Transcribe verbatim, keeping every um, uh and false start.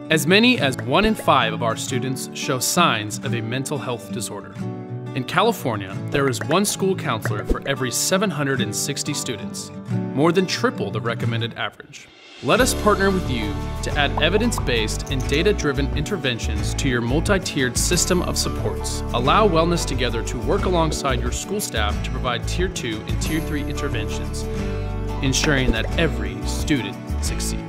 As many as one in five of our students show signs of a mental health disorder. In California, there is one school counselor for every seven hundred sixty students, more than triple the recommended average. Let us partner with you to add evidence-based and data-driven interventions to your multi-tiered system of supports. Allow Wellness Together to work alongside your school staff to provide Tier two and Tier three interventions, ensuring that every student succeeds.